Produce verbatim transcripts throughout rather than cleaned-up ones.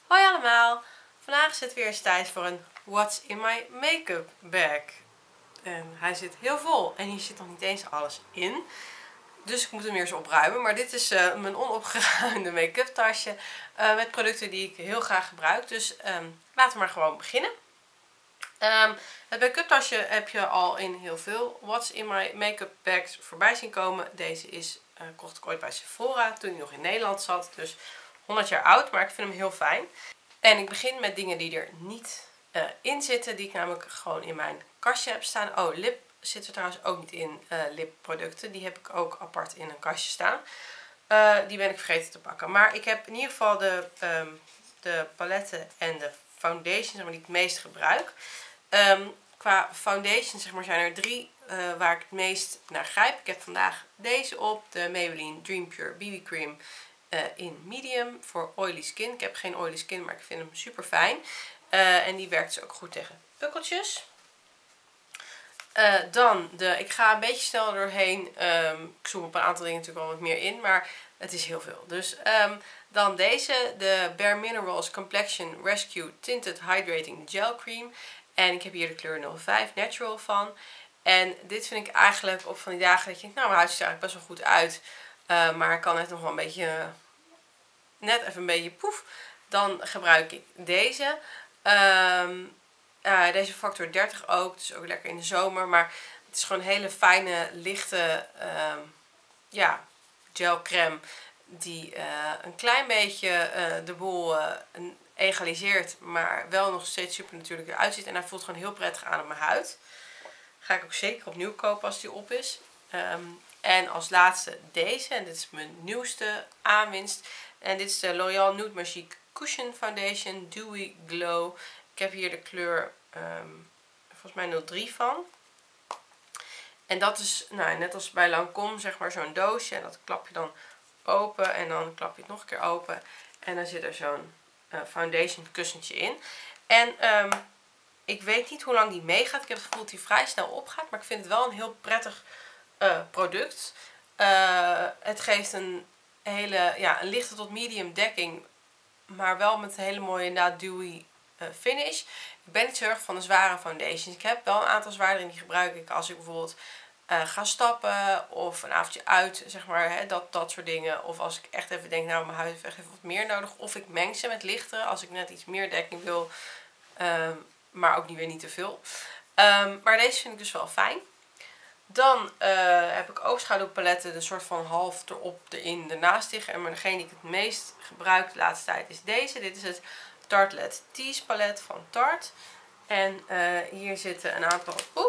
Hoi allemaal! Vandaag is het weer eens tijd voor een What's in my make-up bag. En hij zit heel vol en hier zit nog niet eens alles in. Dus ik moet hem weer eens opruimen. Maar dit is uh, mijn onopgeruimde make-up tasje uh, met producten die ik heel graag gebruik. Dus um, laten we maar gewoon beginnen. Um, het make-up tasje heb je al in heel veel What's in my make-up bags voorbij zien komen. Deze is, uh, kocht ik ooit bij Sephora toen hij nog in Nederland zat. Dus honderd jaar oud, maar ik vind hem heel fijn. En ik begin met dingen die er niet uh, in zitten. Die ik namelijk gewoon in mijn kastje heb staan. Oh, lip zit er trouwens ook niet in, uh, lipproducten. Die heb ik ook apart in een kastje staan. Uh, die ben ik vergeten te pakken. Maar ik heb in ieder geval de, um, de paletten en de foundation, zeg maar, die ik het meest gebruik. Um, qua foundation, zeg maar, zijn er drie uh, waar ik het meest naar grijp. Ik heb vandaag deze op, de Maybelline Dream Pure B B Cream. Uh, in medium voor oily skin. Ik heb geen oily skin, maar ik vind hem super fijn. Uh, en die werkt dus ook goed tegen pukkeltjes. Uh, dan, de, ik ga een beetje snel doorheen. Um, ik zoom op een aantal dingen natuurlijk wel wat meer in, maar het is heel veel. Dus um, dan deze, de Bare Minerals Complexion Rescue Tinted Hydrating Gel Cream. En ik heb hier de kleur nul vijf Natural van. En dit vind ik eigenlijk op van die dagen dat je denkt, nou, mijn huid ziet er eigenlijk best wel goed uit. Uh, maar ik kan het nog wel een beetje, net even een beetje poef. Dan gebruik ik deze. Um, uh, deze factor dertig ook. Dus ook lekker in de zomer. Maar het is gewoon een hele fijne, lichte um, ja, gelcreme. Die uh, een klein beetje uh, de boel uh, egaliseert. Maar wel nog steeds super natuurlijk eruit ziet. En hij voelt gewoon heel prettig aan op mijn huid. Ga ik ook zeker opnieuw kopen als die op is. Um, En als laatste deze. En dit is mijn nieuwste aanwinst. En dit is de L'Oréal Nude Magique Cushion Foundation Dewy Glow. Ik heb hier de kleur um, volgens mij nul drie van. En dat is, nou, net als bij Lancôme, zeg maar, zo'n doosje. En dat klap je dan open. En dan klap je het nog een keer open. En dan zit er zo'n uh, foundation kussentje in. En um, ik weet niet hoe lang die meegaat. Ik heb het gevoel dat die vrij snel opgaat. Maar ik vind het wel een heel prettig Uh, product. Uh, het geeft een hele, ja, een lichte tot medium dekking, maar wel met een hele mooie, inderdaad, dewy uh, finish. Ik ben niet zo erg van de zware foundations. Ik heb wel een aantal zwaardere en die gebruik ik als ik bijvoorbeeld uh, ga stappen of een avondje uit, zeg maar, hè, dat, dat soort dingen. Of als ik echt even denk, nou, mijn huid heeft echt even wat meer nodig. Of ik meng ze met lichtere als ik net iets meer dekking wil, uh, maar ook niet weer niet te veel. Um, maar deze vind ik dus wel fijn. Dan uh, heb ik oogschaduwpaletten, de soort van half erop, erin, ernaast liggen. Maar degene die ik het meest gebruik de laatste tijd is deze. Dit is het Tartelette Tease palet van Tarte. En uh, hier zitten een aantal, oeh,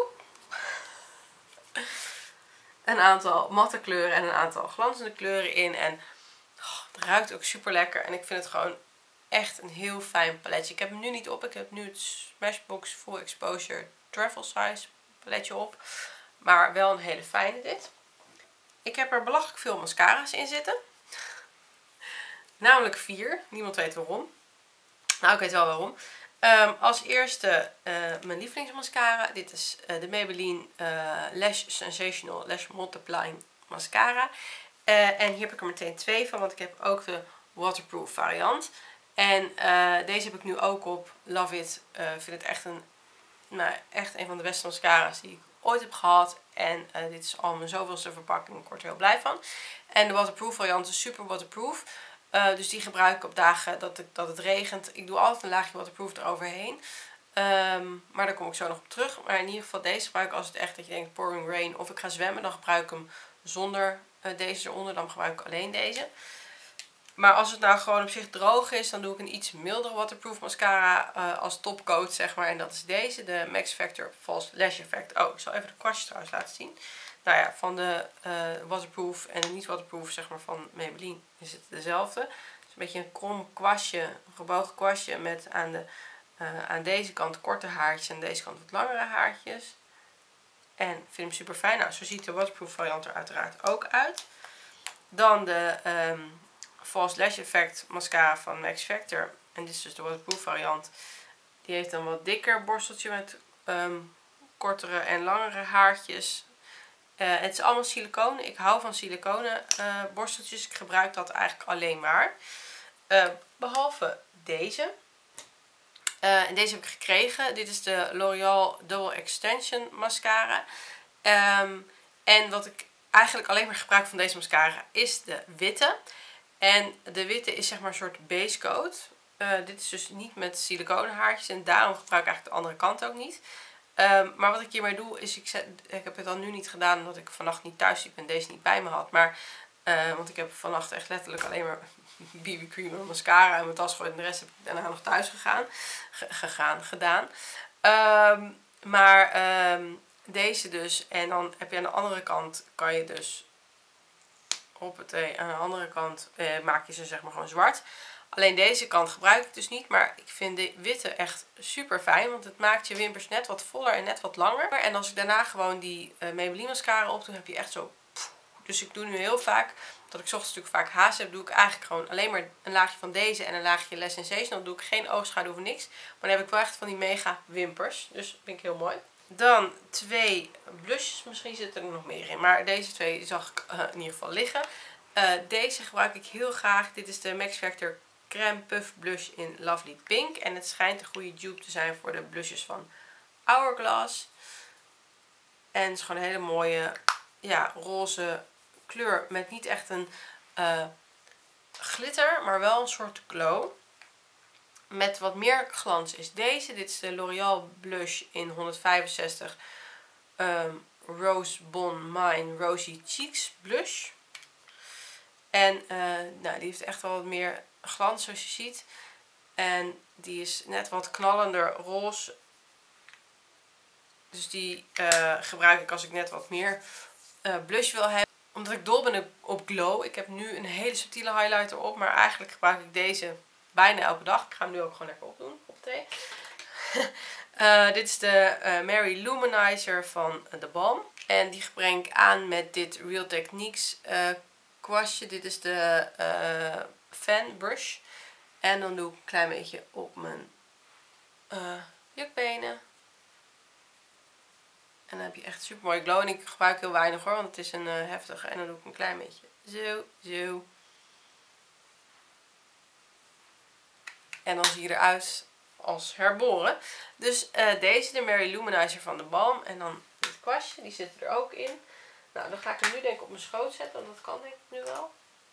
een aantal matte kleuren en een aantal glanzende kleuren in. En oh, het ruikt ook super lekker. En ik vind het gewoon echt een heel fijn paletje. Ik heb hem nu niet op. Ik heb nu het Smashbox Full Exposure Travel Size paletje op. Maar wel een hele fijne dit. Ik heb er belachelijk veel mascara's in zitten. Namelijk vier. Niemand weet waarom. Nou, ik weet wel waarom. Um, als eerste uh, mijn lievelingsmascara. Dit is uh, de Maybelline uh, Lash Sensational Lash Multiplying Mascara. Uh, en hier heb ik er meteen twee van. Want ik heb ook de waterproof variant. En uh, deze heb ik nu ook op. Love it. Ik uh, vind het echt een, nou, echt een van de beste mascara's die ik ooit heb gehad. En uh, dit is al mijn zoveelste verpakking. Ik word er heel blij van. En de waterproof variant is super waterproof. Uh, dus die gebruik ik op dagen dat, ik, dat het regent. Ik doe altijd een laagje waterproof eroverheen. Um, maar daar kom ik zo nog op terug. Maar in ieder geval deze gebruik ik als het echt dat je denkt pouring rain. Of ik ga zwemmen. Dan gebruik ik hem zonder uh, deze eronder. Dan gebruik ik alleen deze. Maar als het nou gewoon op zich droog is, dan doe ik een iets mildere waterproof mascara uh, als topcoat, zeg maar. En dat is deze, de Max Factor False Lash Effect. Oh, ik zal even de kwastjes trouwens laten zien. Nou ja, van de uh, waterproof en de niet waterproof, zeg maar, van Maybelline is het dezelfde. Het is een beetje een krom kwastje, een gebogen kwastje met aan, de, uh, aan deze kant korte haartjes en aan deze kant wat langere haartjes. En ik vind hem super fijn. Nou, zo ziet de waterproof variant er uiteraard ook uit. Dan de Um, False Lash Effect mascara van Max Factor. En dit is dus de waterproof variant. Die heeft een wat dikker borsteltje met um, kortere en langere haartjes. Uh, het is allemaal siliconen. Ik hou van siliconen uh, borsteltjes. Ik gebruik dat eigenlijk alleen maar. Uh, Behalve deze. Uh, en deze heb ik gekregen. Dit is de L'Oreal Double Extension Mascara. Um, en wat ik eigenlijk alleen maar gebruik van deze mascara is de witte. En de witte is zeg maar een soort base coat. Uh, dit is dus niet met siliconenhaartjes. En daarom gebruik ik eigenlijk de andere kant ook niet. Um, maar wat ik hiermee doe is, ik, zet, ik heb het dan nu niet gedaan omdat ik vannacht niet thuis liep en deze niet bij me had. Maar, uh, want ik heb vannacht echt letterlijk alleen maar B B cream en mascara en mijn tas gegooid. En de rest heb ik daarna nog thuis gegaan, gegaan gedaan. Um, maar um, deze dus. En dan heb je aan de andere kant, kan je dus, hoppatee, aan de andere kant uh, maak je ze zeg maar gewoon zwart. Alleen deze kant gebruik ik dus niet. Maar ik vind de witte echt super fijn. Want het maakt je wimpers net wat voller en net wat langer. En als ik daarna gewoon die uh, Maybelline mascara op doe, heb je echt zo... Pff. Dus ik doe nu heel vaak, dat ik 's ochtends natuurlijk vaak haast heb, doe ik eigenlijk gewoon alleen maar een laagje van deze en een laagje Lash Sensation. Dan doe ik geen oogschaduw of niks. Maar dan heb ik wel echt van die mega wimpers. Dus dat vind ik heel mooi. Dan twee blushes. Misschien zitten er nog meer in. Maar deze twee zag ik uh, in ieder geval liggen. Uh, deze gebruik ik heel graag. Dit is de Max Factor Crème Puff Blush in Lovely Pink. En het schijnt een goede dupe te zijn voor de blushes van Hourglass. En het is gewoon een hele mooie, ja, roze kleur. Met niet echt een uh, glitter, maar wel een soort glow. Met wat meer glans is deze. Dit is de L'Oreal Blush in honderdvijfenzestig um, Rose Bon Mine Rosy Cheeks Blush. En uh, nou, die heeft echt wel wat meer glans zoals je ziet. En die is net wat knallender roze. Dus die uh, gebruik ik als ik net wat meer uh, blush wil hebben. Omdat ik dol ben op glow. Ik heb nu een hele subtiele highlighter op. Maar eigenlijk gebruik ik deze bijna elke dag. Ik ga hem nu ook gewoon lekker opdoen. Op thee. uh, dit is de uh, Mary Luminizer van The Balm. En die breng ik aan met dit Real Techniques uh, kwastje. Dit is de uh, Fan Brush. En dan doe ik een klein beetje op mijn uh, jukbenen. En dan heb je echt super mooie glow. En ik gebruik heel weinig hoor, want het is een uh, heftige. En dan doe ik een klein beetje zo, zo. En dan zie je eruit als herboren. Dus uh, deze, de Mary Luminizer van The Balm. En dan dit kwastje, die zit er ook in. Nou, dan ga ik hem nu denk ik op mijn schoot zetten, want dat kan denk ik nu wel.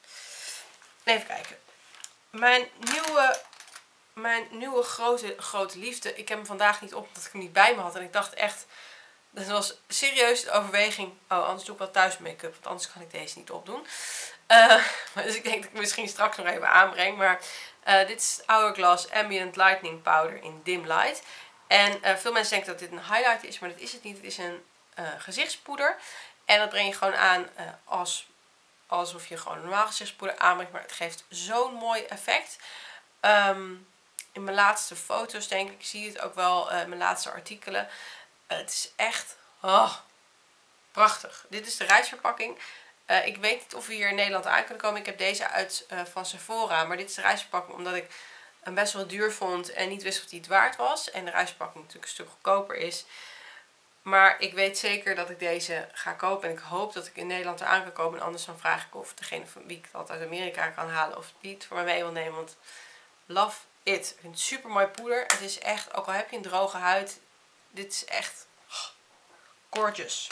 Even kijken. Mijn nieuwe, mijn nieuwe grote, grote liefde. Ik heb hem vandaag niet op, omdat ik hem niet bij me had. En ik dacht echt, dat was serieus de overweging. Oh, anders doe ik wel thuis make-up, want anders kan ik deze niet opdoen. Uh, dus ik denk dat ik misschien straks nog even aanbreng. Maar uh, dit is Hourglass Ambient Lightening Powder in Dim Light. En uh, veel mensen denken dat dit een highlighter is, maar dat is het niet. Het is een uh, gezichtspoeder. En dat breng je gewoon aan uh, als, alsof je gewoon een normaal gezichtspoeder aanbrengt. Maar het geeft zo'n mooi effect. Um, in mijn laatste foto's denk ik, zie je het ook wel uh, in mijn laatste artikelen. Uh, het is echt oh, prachtig. Dit is de reisverpakking. Uh, ik weet niet of we hier in Nederland aan kunnen komen. Ik heb deze uit uh, van Sephora. Maar dit is de reisverpakking omdat ik hem best wel duur vond. En niet wist of die het waard was. En de reisverpakking natuurlijk een stuk goedkoper is. Maar ik weet zeker dat ik deze ga kopen. En ik hoop dat ik in Nederland eraan kan komen. En anders dan vraag ik of degene van wie ik dat uit Amerika kan halen. Of die het voor mij mee wil nemen. Want love it. Ik vind het super mooi poeder. Het is echt, ook al heb je een droge huid. Dit is echt gorgeous.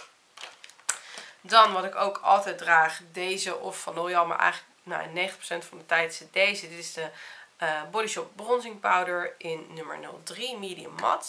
Dan wat ik ook altijd draag. Deze of van L'Oreal. Maar eigenlijk nou, negentig procent van de tijd is het deze. Dit is de uh, Body Shop Bronzing Powder in nummer nul drie. Medium Matte.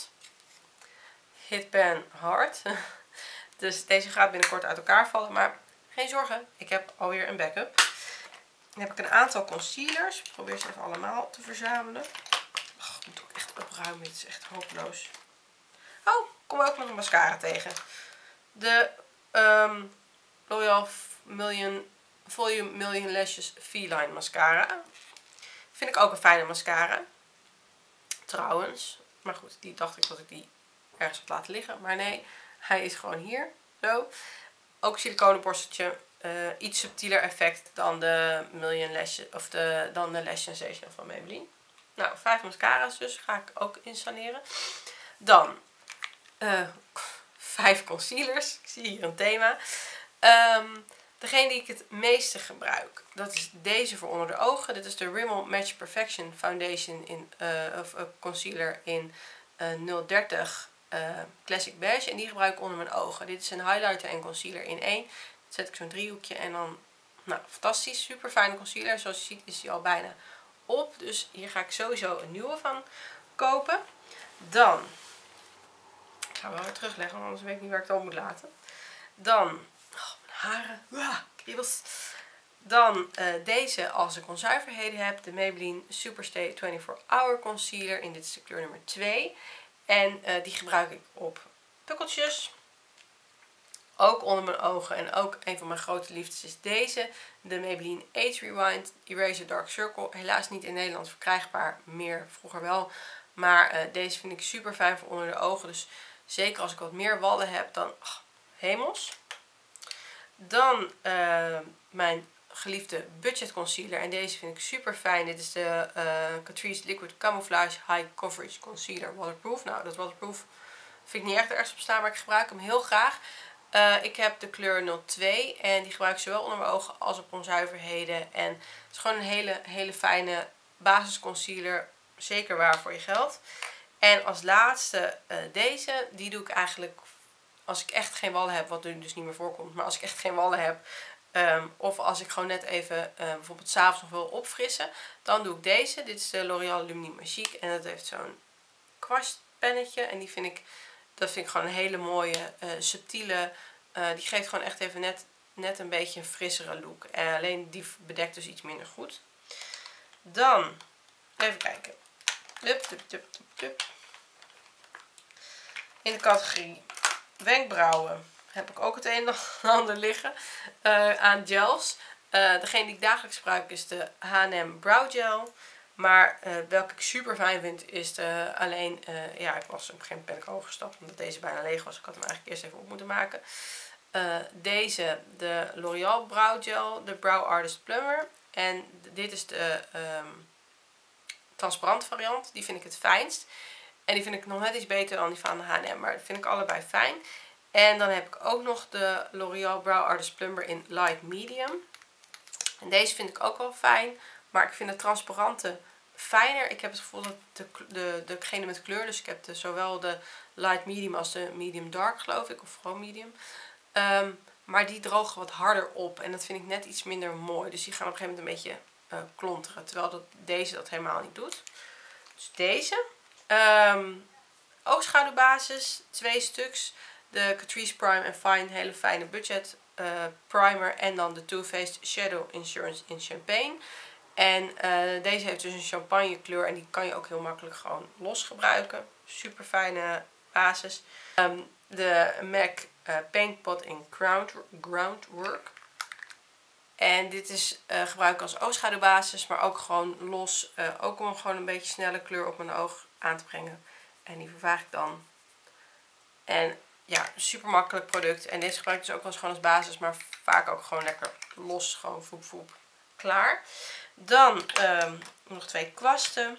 Hit Pan Hard. Dus deze gaat binnenkort uit elkaar vallen. Maar geen zorgen. Ik heb alweer een backup. Dan heb ik een aantal concealers. Ik probeer ze even allemaal te verzamelen. Oh, ik moet ook echt opruimen. Dit is echt hopeloos. Oh, kom ook nog een mascara tegen. De um, L'Oreal Million, Volume Million Lashes V-Line mascara. Vind ik ook een fijne mascara. Trouwens. Maar goed, die dacht ik dat ik die ergens had laten liggen. Maar nee, hij is gewoon hier. Zo. Ook siliconen borsteltje. Uh, iets subtieler effect dan de Million Lashes, of de, dan de Lash Sensation van Maybelline. Nou, vijf mascara's dus. Ga ik ook installeren. Dan uh, vijf concealers. Ik zie hier een thema. Um, Degene die ik het meeste gebruik, dat is deze voor onder de ogen. Dit is de Rimmel Match Perfection Foundation in, uh, of uh, Concealer in uh, nul dertig uh, Classic Beige. En die gebruik ik onder mijn ogen. Dit is een highlighter en concealer in één. Dan zet ik zo'n driehoekje en dan, nou fantastisch. Super fijne concealer. Zoals je ziet is die al bijna op. Dus hier ga ik sowieso een nieuwe van kopen. Dan, ik ga wel weer terugleggen, want anders weet ik niet waar ik het op moet laten. Dan, oh, mijn haren, ah, kriebels. Dan uh, deze als ik onzuiverheden heb. De Maybelline Superstay vierentwintig hour Concealer. In dit is de kleur nummer twee. En uh, die gebruik ik op pukkeltjes. Ook onder mijn ogen. En ook een van mijn grote liefdes is deze. De Maybelline Age Rewind Eraser Dark Circle. Helaas niet in Nederland verkrijgbaar. Meer vroeger wel. Maar uh, deze vind ik super fijn voor onder de ogen. Dus zeker als ik wat meer wallen heb, dan oh, hemels. Dan uh, mijn geliefde budget concealer. En deze vind ik super fijn. Dit is de uh, Catrice Liquid Camouflage High Coverage Concealer Waterproof. Nou, dat waterproof vind ik niet echt ergens op staan, maar ik gebruik hem heel graag. Uh, ik heb de kleur nul twee en die gebruik ik zowel onder mijn ogen als op onzuiverheden. En het is gewoon een hele, hele fijne basis concealer. Zeker waar voor je geld. En als laatste uh, deze. Die doe ik eigenlijk als ik echt geen wallen heb, wat nu dus niet meer voorkomt. Maar als ik echt geen wallen heb. Um, of als ik gewoon net even uh, bijvoorbeeld 's avonds nog wil opfrissen. Dan doe ik deze. Dit is de L'Oréal Lumineux Magique. En dat heeft zo'n kwastpennetje. En die vind ik, dat vind ik gewoon een hele mooie, uh, subtiele. Uh, die geeft gewoon echt even net, net een beetje een frissere look. En alleen die bedekt dus iets minder goed. Dan, even kijken. Dup, dup, dup, dup, dup. In de categorie wenkbrauwen heb ik ook het een en ander liggen uh, aan gels. Uh, degene die ik dagelijks gebruik is de H en M Brow Gel. Maar uh, welke ik super fijn vind is de, alleen, uh, ja ik was op een gegeven moment ben ik overgestapt omdat deze bijna leeg was. Ik had hem eigenlijk eerst even op moeten maken. Uh, deze, de L'Oréal Brow Gel, de Brow Artist Plumber. En dit is de um, transparant variant. Die vind ik het fijnst. En die vind ik nog net iets beter dan die van de H en M. Maar dat vind ik allebei fijn. En dan heb ik ook nog de L'Oréal Brow Artist Plumber in Light Medium. En deze vind ik ook wel fijn. Maar ik vind de transparante fijner. Ik heb het gevoel dat de, de, de, degene met kleur. Dus ik heb de, zowel de Light Medium als de Medium Dark geloof ik. Of gewoon Medium. Um, maar die drogen wat harder op. En dat vind ik net iets minder mooi. Dus die gaan op een gegeven moment een beetje uh, klonteren. Terwijl dat, deze dat helemaal niet doet. Dus deze. Um, oogschaduwbasis. Twee stuks. De Catrice Prime and Fine. Hele fijne budget uh, primer. En dan de Too Faced Shadow Insurance in Champagne. En uh, deze heeft dus een champagne kleur. En die kan je ook heel makkelijk gewoon los gebruiken. Super fijne basis. Um, de MAC uh, Paint Pot in Ground, Groundwork. En dit is uh, gebruik ik als oogschaduwbasis. Maar ook gewoon los. Uh, ook om gewoon een beetje snelle kleur op mijn oog aan te brengen. En die vervaag ik dan. En ja, super makkelijk product. En deze gebruik ik dus ook wel eens gewoon als basis. Maar vaak ook gewoon lekker los. Gewoon voep voep. Klaar. Dan um, nog twee kwasten.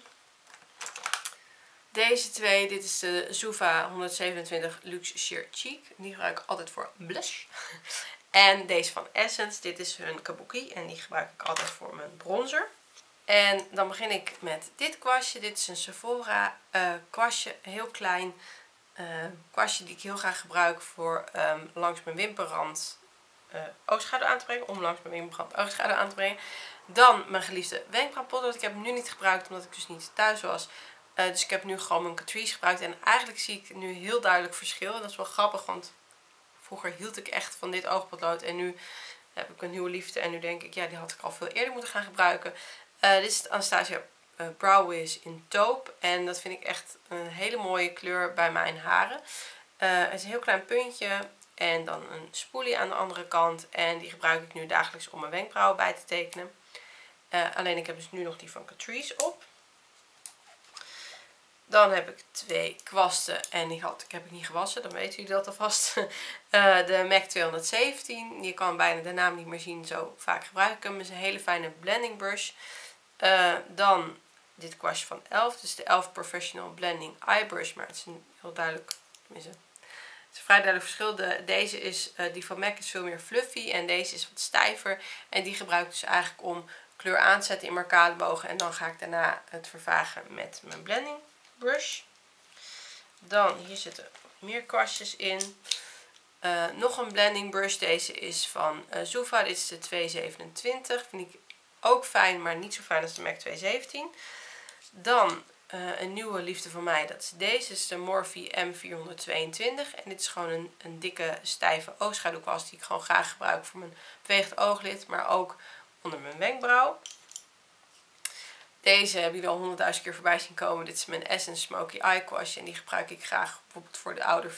Deze twee. Dit is de Zuva honderdzevenentwintig Luxe Sheer Cheek. Die gebruik ik altijd voor blush. En deze van Essence. Dit is hun Kabuki. En die gebruik ik altijd voor mijn bronzer. En dan begin ik met dit kwastje. Dit is een Sephora uh, kwastje. Heel klein uh, kwastje die ik heel graag gebruik voor um, langs mijn wimperrand uh, oogschaduw aan te brengen. Om langs mijn wimperrand oogschaduw aan te brengen. Dan mijn geliefde wenkbrauwpotlood. Ik heb hem nu niet gebruikt omdat ik dus niet thuis was. Uh, dus ik heb nu gewoon mijn Catrice gebruikt. En eigenlijk zie ik nu heel duidelijk verschil. En dat is wel grappig, want vroeger hield ik echt van dit oogpotlood. En nu heb ik een nieuwe liefde. En nu denk ik, ja, die had ik al veel eerder moeten gaan gebruiken. Uh, dit is de Anastasia uh, Brow Wiz in taupe. En dat vind ik echt een hele mooie kleur bij mijn haren. Uh, het is een heel klein puntje. En dan een spoelie aan de andere kant. En die gebruik ik nu dagelijks om mijn wenkbrauwen bij te tekenen. Uh, alleen ik heb dus nu nog die van Catrice op. Dan heb ik twee kwasten. En die had, ik heb ik niet gewassen. Dan weten jullie dat alvast. uh, de MAC tweehonderdzeventien. Je kan bijna de naam niet meer zien. Zo vaak gebruik ik hem. Het is een hele fijne blending brush. Uh, dan dit kwastje van Elf. Dus de Elf Professional Blending Eye Brush. Maar het is een heel duidelijk. Tenminste, is vrij duidelijk verschil. De, deze is, uh, die van MAC is veel meer fluffy en deze is wat stijver. En die gebruik ik dus eigenlijk om kleur aan te zetten in mijn arcadebogen. En dan ga ik daarna het vervagen met mijn blending brush. Dan hier zitten meer kwastjes in. Uh, nog een blending brush. Deze is van uh, Zuva. Dit is de tweehonderdzevenentwintig. Vind ik ook fijn, maar niet zo fijn als de MAC tweehonderdzeventien. Dan uh, een nieuwe liefde van mij. Dat is deze. Dit is de Morphe M vierhonderdtweeëntwintig. En dit is gewoon een, een dikke, stijve oogschaduwkwast die ik gewoon graag gebruik voor mijn beweegd ooglid. Maar ook onder mijn wenkbrauw. Deze hebben jullie al honderdduizend keer voorbij zien komen. Dit is mijn Essence Smoky Eye Kwastje. En die gebruik ik graag bijvoorbeeld voor de ouder V.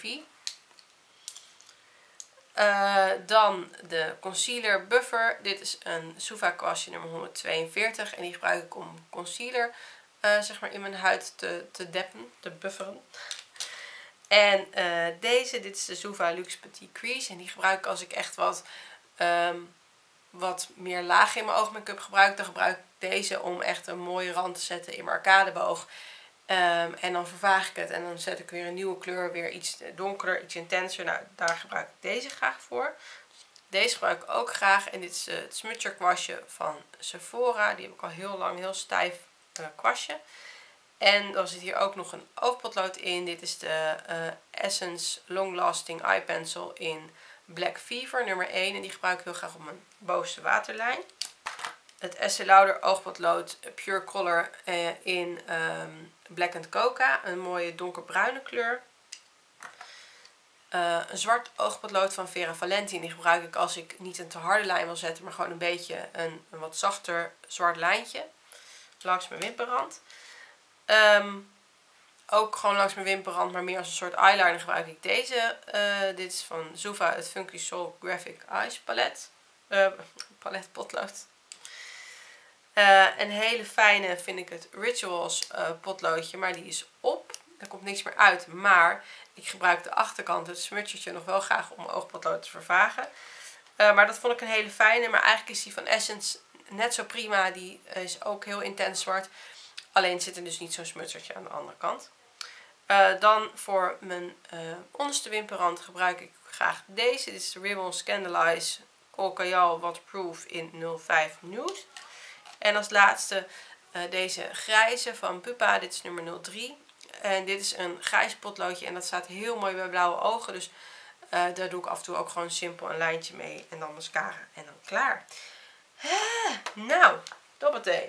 Uh, dan de concealer buffer. Dit is een Zuva kwastje nummer honderdtweeënveertig. En die gebruik ik om concealer uh, zeg maar in mijn huid te, te deppen, te bufferen. En uh, deze, dit is de Zuva Luxe Petit Crease. En die gebruik ik als ik echt wat, um, wat meer laag in mijn oogmake-up gebruik. Dan gebruik ik deze om echt een mooie rand te zetten in mijn arcadeboog. Um, en dan vervaag ik het en dan zet ik weer een nieuwe kleur, weer iets donkerder, iets intenser. Nou, daar gebruik ik deze graag voor. Deze gebruik ik ook graag. En dit is uh, het smudger kwastje van Sephora. Die heb ik al heel lang, heel stijf uh, kwastje. En dan zit hier ook nog een oogpotlood in. Dit is de uh, Essence Long Lasting Eye Pencil in Black Fever nummer één. En die gebruik ik heel graag op mijn bovenste waterlijn. Het Estée Lauder oogpotlood Pure Color uh, in um, Black and Coca. Een mooie donkerbruine kleur. Uh, een zwart oogpotlood van Vera Valenti. Die gebruik ik als ik niet een te harde lijn wil zetten. Maar gewoon een beetje een, een wat zachter zwart lijntje. Langs mijn wimperrand. Um, ook gewoon langs mijn wimperrand. Maar meer als een soort eyeliner gebruik ik deze. Uh, dit is van Zuva het Funky Soul Graphic Eyes palet. Uh, palet potlood. Uh, een hele fijne vind ik het Rituals uh, potloodje, maar die is op. Er komt niks meer uit, maar ik gebruik de achterkant, het smudgertje, nog wel graag om mijn oogpotlood te vervagen. Uh, maar dat vond ik een hele fijne, maar eigenlijk is die van Essence net zo prima. Die is ook heel intens zwart, alleen zit er dus niet zo'n smudgertje aan de andere kant. Uh, dan voor mijn uh, onderste wimperrand gebruik ik graag deze. Dit is de Rimmel Scandalize Kohl Kajal Waterproof in nul vijf Nude. En als laatste uh, deze grijze van Pupa. Dit is nummer nul drie. En dit is een grijs potloodje. En dat staat heel mooi bij blauwe ogen. Dus uh, daar doe ik af en toe ook gewoon simpel een lijntje mee. En dan mascara. En dan klaar. Ah, nou, dobbelthee.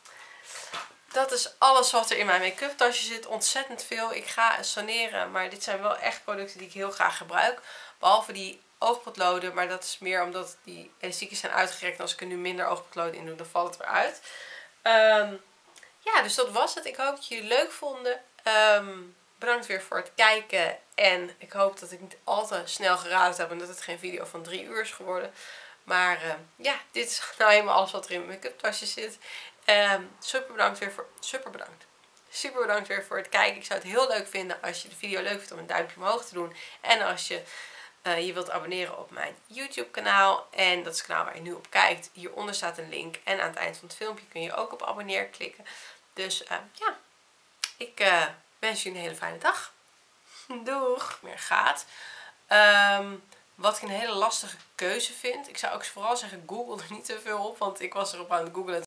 Dat is alles wat er in mijn make-up tasje zit. Ontzettend veel. Ik ga saneren. Maar dit zijn wel echt producten die ik heel graag gebruik. Behalve die oogpotloden, maar dat is meer omdat die elastiekjes zijn uitgerekt. En als ik er nu minder oogpotloden in doe, dan valt het weer uit. Um, ja, dus dat was het. Ik hoop dat jullie het leuk vonden. Um, bedankt weer voor het kijken. En ik hoop dat ik niet al te snel geraden heb en dat het geen video van drie uur is geworden. Maar uh, ja, dit is nou helemaal alles wat er in mijn make-up tasje zit. Um, super bedankt weer voor... Super bedankt. Super bedankt weer voor het kijken. Ik zou het heel leuk vinden als je de video leuk vindt om een duimpje omhoog te doen. En als je uh, je wilt abonneren op mijn YouTube kanaal. En dat is het kanaal waar je nu op kijkt. Hieronder staat een link. En aan het eind van het filmpje kun je ook op abonneer klikken. Dus uh, ja, ik uh, wens jullie een hele fijne dag. Doeg! Meer gaat. Um, wat ik een hele lastige keuze vind. Ik zou ook vooral zeggen, Google er niet te veel op. Want ik was erop aan het googlen.